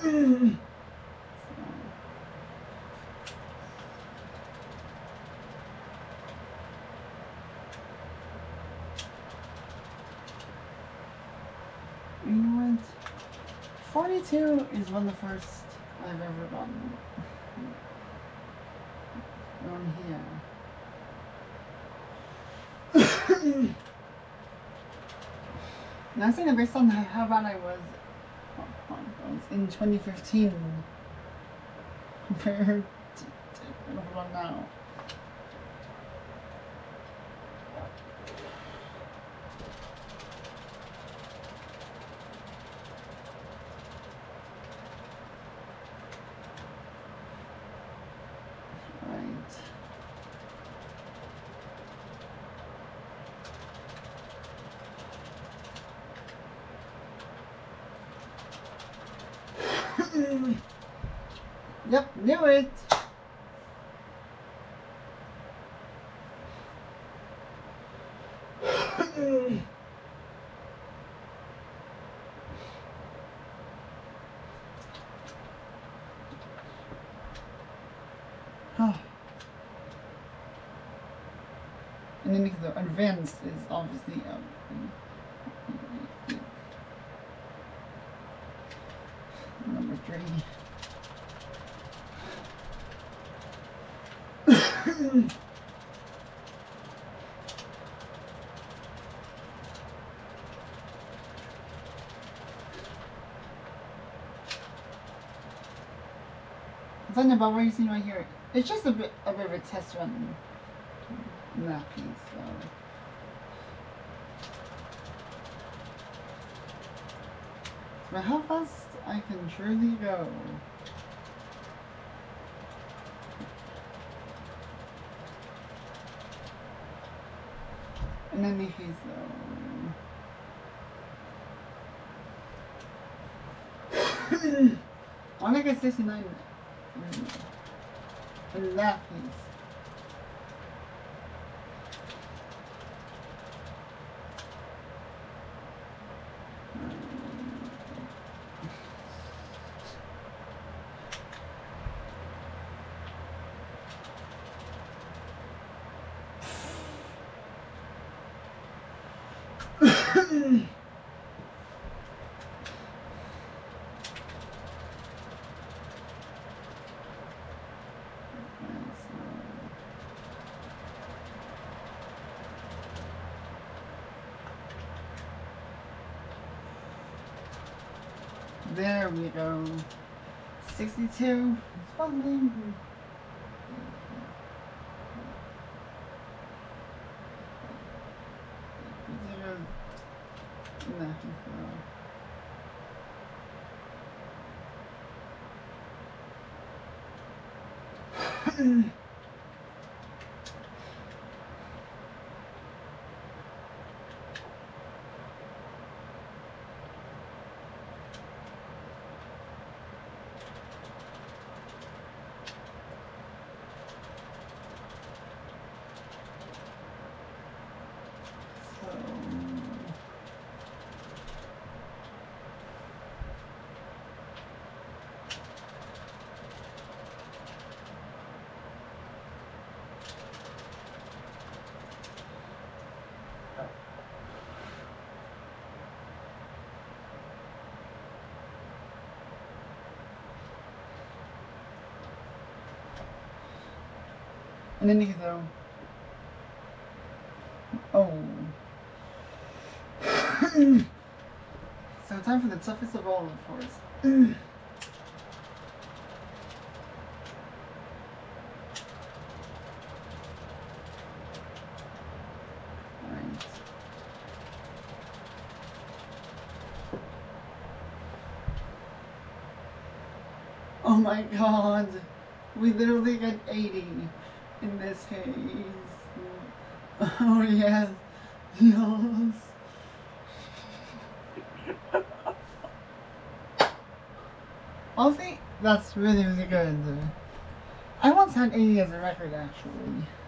You know what? 42 is one of the first I've ever gotten on here. And I think that based on how bad I was in 2015 compared to what I'm now. Yep, knew it! And then the advanced is obviously number 3. Something about what you see right here. It's just a bit of a test run in that piece, so. But how fast I can truly go. And then if he's I want to get 69 in that piece. There we go. 62. Funding. And then you go, oh. So time for the toughest of all, of course. Alright. Oh my god. We literally got 80. In this case. Oh yes. Yes. Honestly, that's really, really good. I once had 80 as a record, actually.